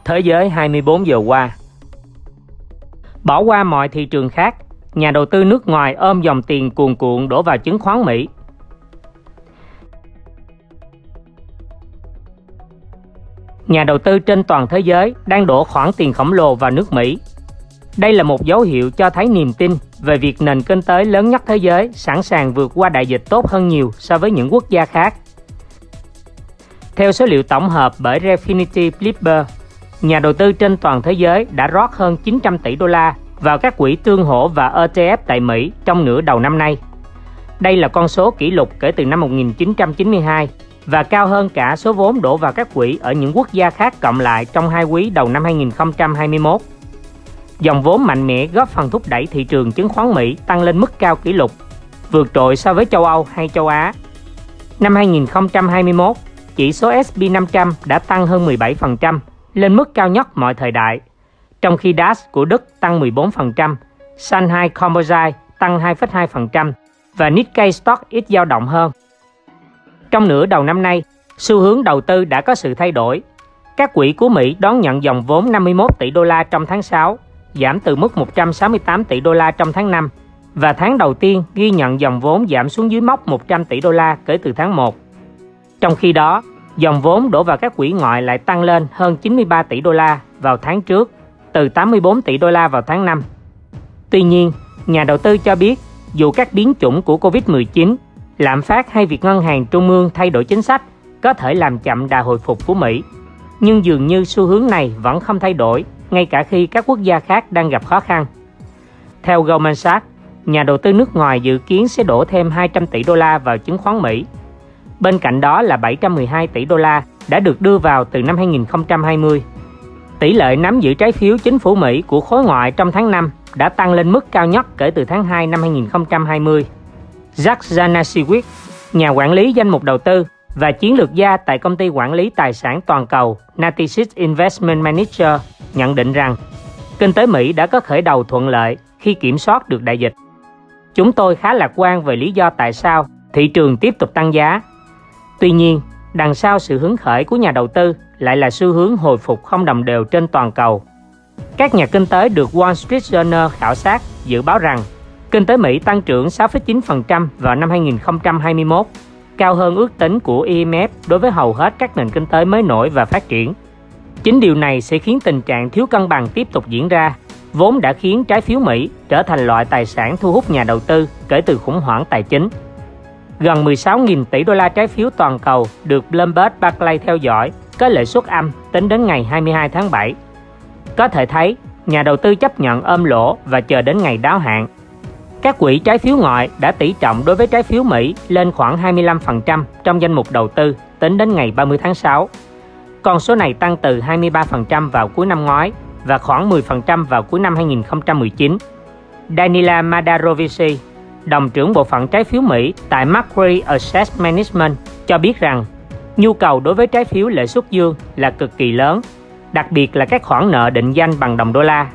thế giới 24 giờ qua. Bỏ qua mọi thị trường khác, nhà đầu tư nước ngoài ôm dòng tiền cuồn cuộn đổ vào chứng khoán Mỹ. Nhà đầu tư trên toàn thế giới đang đổ khoản tiền khổng lồ vào nước Mỹ. Đây là một dấu hiệu cho thấy niềm tin về việc nền kinh tế lớn nhất thế giới sẵn sàng vượt qua đại dịch tốt hơn nhiều so với những quốc gia khác. Theo số liệu tổng hợp bởi Refinitiv Flipper, nhà đầu tư trên toàn thế giới đã rót hơn 900 tỷ đô la vào các quỹ tương hỗ và ETF tại Mỹ trong nửa đầu năm nay. Đây là con số kỷ lục kể từ năm 1992 và cao hơn cả số vốn đổ vào các quỹ ở những quốc gia khác cộng lại trong 2 quý đầu năm 2021. Dòng vốn mạnh mẽ góp phần thúc đẩy thị trường chứng khoán Mỹ tăng lên mức cao kỷ lục, vượt trội so với châu Âu hay châu Á. Năm 2021, chỉ số S&P 500 đã tăng hơn 17%, lên mức cao nhất mọi thời đại, trong khi DAX của Đức tăng 14%, Shanghai Composite tăng 2,2% và Nikkei Stock ít dao động hơn. Trong nửa đầu năm nay, xu hướng đầu tư đã có sự thay đổi. Các quỹ của Mỹ đón nhận dòng vốn 51 tỷ đô la trong tháng 6, giảm từ mức 168 tỷ đô la trong tháng 5, và tháng đầu tiên ghi nhận dòng vốn giảm xuống dưới mốc 100 tỷ đô la kể từ tháng 1. Trong khi đó, dòng vốn đổ vào các quỹ ngoại lại tăng lên hơn 93 tỷ đô la vào tháng trước, từ 84 tỷ đô la vào tháng 5. Tuy nhiên, nhà đầu tư cho biết dù các biến chủng của Covid-19, lạm phát hay việc ngân hàng trung ương thay đổi chính sách có thể làm chậm đà hồi phục của Mỹ, nhưng dường như xu hướng này vẫn không thay đổi ngay cả khi các quốc gia khác đang gặp khó khăn. Theo Goldman Sachs, nhà đầu tư nước ngoài dự kiến sẽ đổ thêm 200 tỷ đô la vào chứng khoán Mỹ. Bên cạnh đó là 712 tỷ đô la đã được đưa vào từ năm 2020. Tỷ lệ nắm giữ trái phiếu chính phủ Mỹ của khối ngoại trong tháng 5 đã tăng lên mức cao nhất kể từ tháng 2 năm 2020. Jack Zanasiewicz, nhà quản lý danh mục đầu tư và chiến lược gia tại công ty quản lý tài sản toàn cầu Natixis Investment Manager, nhận định rằng kinh tế Mỹ đã có khởi đầu thuận lợi khi kiểm soát được đại dịch. Chúng tôi khá lạc quan về lý do tại sao thị trường tiếp tục tăng giá. Tuy nhiên, đằng sau sự hứng khởi của nhà đầu tư lại là xu hướng hồi phục không đồng đều trên toàn cầu. Các nhà kinh tế được Wall Street Journal khảo sát dự báo rằng kinh tế Mỹ tăng trưởng 6,9% vào năm 2021, cao hơn ước tính của IMF đối với hầu hết các nền kinh tế mới nổi và phát triển. Chính điều này sẽ khiến tình trạng thiếu cân bằng tiếp tục diễn ra, vốn đã khiến trái phiếu Mỹ trở thành loại tài sản thu hút nhà đầu tư kể từ khủng hoảng tài chính. Gần 16.000 tỷ đô la trái phiếu toàn cầu được Bloomberg Barclay theo dõi có lợi suất âm tính đến ngày 22 tháng 7. Có thể thấy, nhà đầu tư chấp nhận ôm lỗ và chờ đến ngày đáo hạn. Các quỹ trái phiếu ngoại đã tỷ trọng đối với trái phiếu Mỹ lên khoảng 25% trong danh mục đầu tư tính đến ngày 30 tháng 6. Con số này tăng từ 23% vào cuối năm ngoái và khoảng 10% vào cuối năm 2019. Danila Madarovici, đồng trưởng bộ phận trái phiếu Mỹ tại Macquarie Asset Management, cho biết rằng nhu cầu đối với trái phiếu lãi suất dương là cực kỳ lớn, đặc biệt là các khoản nợ định danh bằng đồng đô la.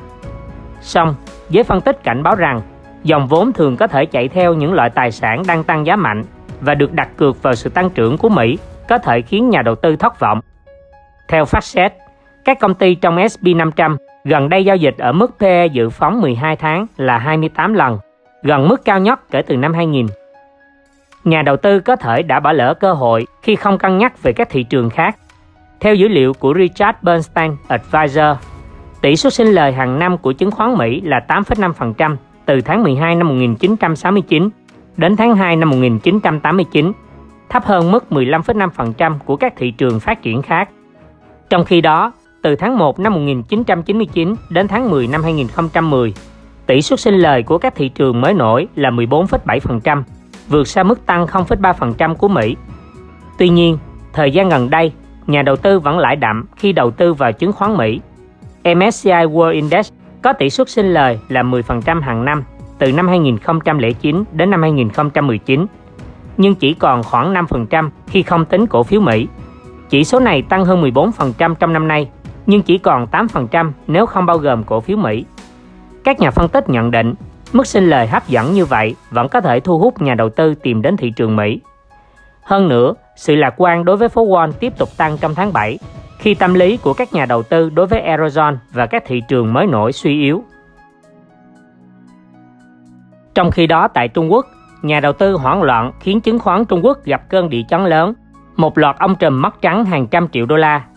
Song, giới phân tích cảnh báo rằng dòng vốn thường có thể chạy theo những loại tài sản đang tăng giá mạnh và được đặt cược vào sự tăng trưởng của Mỹ có thể khiến nhà đầu tư thất vọng. Theo FactSet, các công ty trong S&P 500 gần đây giao dịch ở mức PE dự phóng 12 tháng là 28 lần, gần mức cao nhất kể từ năm 2000. Nhà đầu tư có thể đã bỏ lỡ cơ hội khi không cân nhắc về các thị trường khác. Theo dữ liệu của Richard Bernstein Advisor, tỷ suất sinh lời hàng năm của chứng khoán Mỹ là 8,5% từ tháng 12 năm 1969 đến tháng 2 năm 1989, thấp hơn mức 15,5% của các thị trường phát triển khác. Trong khi đó, từ tháng 1 năm 1999 đến tháng 10 năm 2010, tỷ suất sinh lời của các thị trường mới nổi là 14,7%, vượt xa mức tăng 0,3% của Mỹ. Tuy nhiên, thời gian gần đây, nhà đầu tư vẫn lãi đậm khi đầu tư vào chứng khoán Mỹ. MSCI World Index có tỷ suất sinh lời là 10% hàng năm từ năm 2009 đến năm 2019, nhưng chỉ còn khoảng 5% khi không tính cổ phiếu Mỹ. Chỉ số này tăng hơn 14% trong năm nay, nhưng chỉ còn 8% nếu không bao gồm cổ phiếu Mỹ. Các nhà phân tích nhận định, mức sinh lời hấp dẫn như vậy vẫn có thể thu hút nhà đầu tư tìm đến thị trường Mỹ. Hơn nữa, sự lạc quan đối với phố Wall tiếp tục tăng trong tháng 7, khi tâm lý của các nhà đầu tư đối với Eurozone và các thị trường mới nổi suy yếu. Trong khi đó tại Trung Quốc, nhà đầu tư hoảng loạn khiến chứng khoán Trung Quốc gặp cơn địa chấn lớn. Một loạt ông trùm mất trắng hàng trăm triệu đô la.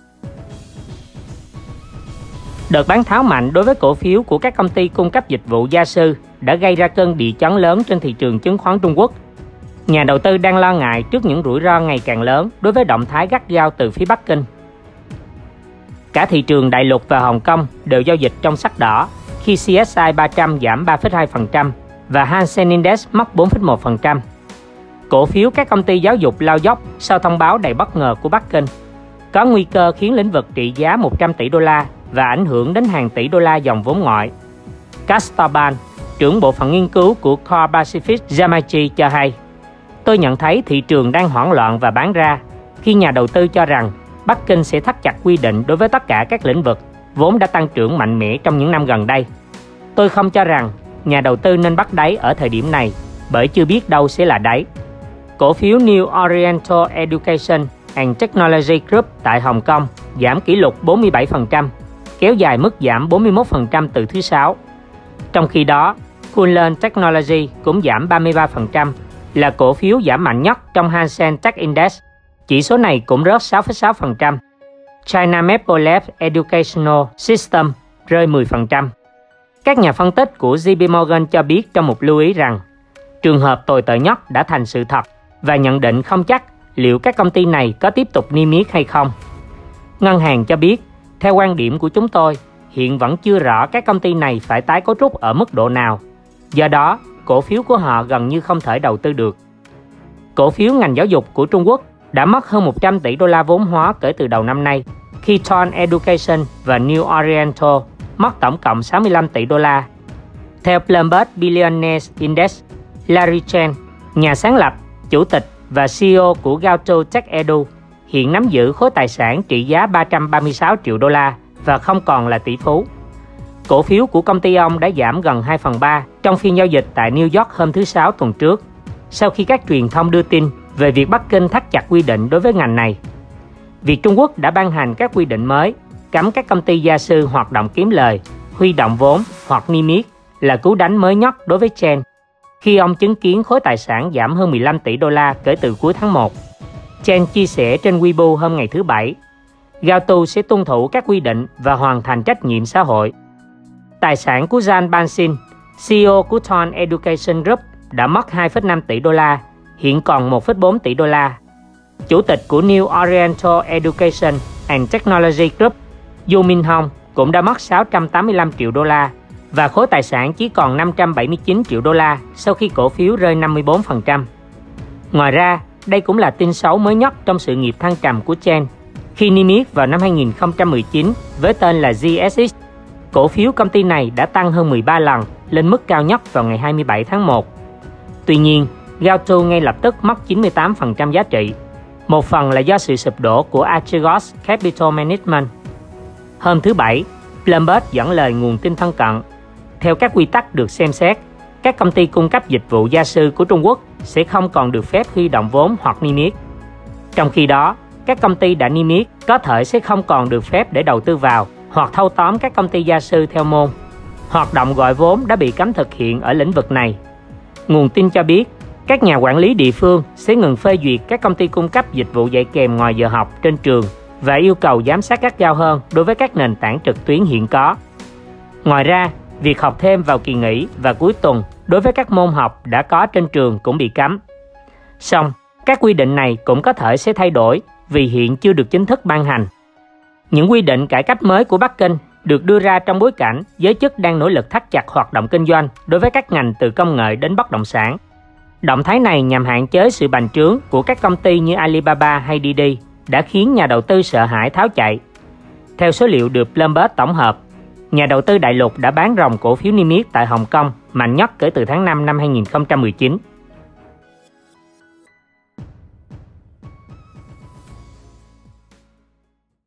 Đợt bán tháo mạnh đối với cổ phiếu của các công ty cung cấp dịch vụ gia sư đã gây ra cơn địa chấn lớn trên thị trường chứng khoán Trung Quốc. Nhà đầu tư đang lo ngại trước những rủi ro ngày càng lớn đối với động thái gắt gao từ phía Bắc Kinh. Cả thị trường đại lục và Hồng Kông đều giao dịch trong sắc đỏ khi CSI 300 giảm 3,2% và Hang Seng Index mất 4,1%. Cổ phiếu các công ty giáo dục lao dốc sau thông báo đầy bất ngờ của Bắc Kinh, có nguy cơ khiến lĩnh vực trị giá 100 tỷ đô la và ảnh hưởng đến hàng tỷ đô la dòng vốn ngoại. Castorban, trưởng bộ phận nghiên cứu của Core Pacific Yamachi cho hay, tôi nhận thấy thị trường đang hoảng loạn và bán ra khi nhà đầu tư cho rằng Bắc Kinh sẽ thắt chặt quy định đối với tất cả các lĩnh vực vốn đã tăng trưởng mạnh mẽ trong những năm gần đây. Tôi không cho rằng nhà đầu tư nên bắt đáy ở thời điểm này bởi chưa biết đâu sẽ là đáy. Cổ phiếu New Oriental Education and Technology Group tại Hồng Kông giảm kỷ lục 47%, kéo dài mức giảm 41% từ thứ Sáu. Trong khi đó, Kunlun Technology cũng giảm 33%, là cổ phiếu giảm mạnh nhất trong Hang Seng Tech Index. Chỉ số này cũng rớt 6,6%. China Maple Labs Educational System rơi 10%. Các nhà phân tích của JP Morgan cho biết trong một lưu ý rằng trường hợp tồi tệ nhất đã thành sự thật và nhận định không chắc liệu các công ty này có tiếp tục niêm yết hay không. Ngân hàng cho biết, theo quan điểm của chúng tôi, hiện vẫn chưa rõ các công ty này phải tái cấu trúc ở mức độ nào. Do đó, cổ phiếu của họ gần như không thể đầu tư được. Cổ phiếu ngành giáo dục của Trung Quốc đã mất hơn 100 tỷ đô la vốn hóa kể từ đầu năm nay, khi Ton Education và New Oriental mất tổng cộng 65 tỷ đô la. Theo Bloomberg Billionaires Index, Larry Chen, nhà sáng lập, chủ tịch và CEO của Gaotu Tech Edu, hiện nắm giữ khối tài sản trị giá 336 triệu đô la và không còn là tỷ phú. Cổ phiếu của công ty ông đã giảm gần 2/3 trong phiên giao dịch tại New York hôm thứ Sáu tuần trước, sau khi các truyền thông đưa tin về việc Bắc Kinh thắt chặt quy định đối với ngành này. Việc Trung Quốc đã ban hành các quy định mới cấm các công ty gia sư hoạt động kiếm lời, huy động vốn hoặc niêm yết là cú đánh mới nhất đối với Chen, khi ông chứng kiến khối tài sản giảm hơn 15 tỷ đô la kể từ cuối tháng 1. Chen chia sẻ trên Weibo hôm ngày thứ Bảy, Gaotu sẽ tuân thủ các quy định và hoàn thành trách nhiệm xã hội. Tài sản của Zhang Banxin, CEO của Ton Education Group, đã mất 2,5 tỷ đô la, hiện còn 1,4 tỷ đô la. Chủ tịch của New Oriental Education and Technology Group, Du Minhong, cũng đã mất 685 triệu đô la và khối tài sản chỉ còn 579 triệu đô la sau khi cổ phiếu rơi 54%. Ngoài ra, đây cũng là tin xấu mới nhất trong sự nghiệp thăng trầm của Chen, khi niêm yết vào năm 2019 với tên là GSX. Cổ phiếu công ty này đã tăng hơn 13 lần lên mức cao nhất vào ngày 27 tháng 1. Tuy nhiên, Gaotu ngay lập tức mất 98% giá trị. Một phần là do sự sụp đổ của Archegos Capital Management. Hôm thứ Bảy, Bloomberg dẫn lời nguồn tin thân cận. Theo các quy tắc được xem xét, các công ty cung cấp dịch vụ gia sư của Trung Quốc sẽ không còn được phép huy động vốn hoặc niêm yết. Trong khi đó, các công ty đã niêm yết có thể sẽ không còn được phép để đầu tư vào hoặc thâu tóm các công ty gia sư theo môn. Hoạt động gọi vốn đã bị cấm thực hiện ở lĩnh vực này. Nguồn tin cho biết, các nhà quản lý địa phương sẽ ngừng phê duyệt các công ty cung cấp dịch vụ dạy kèm ngoài giờ học trên trường và yêu cầu giám sát gắt gao hơn đối với các nền tảng trực tuyến hiện có. Ngoài ra, việc học thêm vào kỳ nghỉ và cuối tuần đối với các môn học đã có trên trường cũng bị cấm. Song, các quy định này cũng có thể sẽ thay đổi vì hiện chưa được chính thức ban hành. Những quy định cải cách mới của Bắc Kinh được đưa ra trong bối cảnh giới chức đang nỗ lực thắt chặt hoạt động kinh doanh đối với các ngành từ công nghệ đến bất động sản. Động thái này nhằm hạn chế sự bành trướng của các công ty như Alibaba hay Didi đã khiến nhà đầu tư sợ hãi tháo chạy. Theo số liệu được Bloomberg tổng hợp, nhà đầu tư đại lục đã bán ròng cổ phiếu niêm yết tại Hồng Kông mạnh nhất kể từ tháng 5 năm 2019.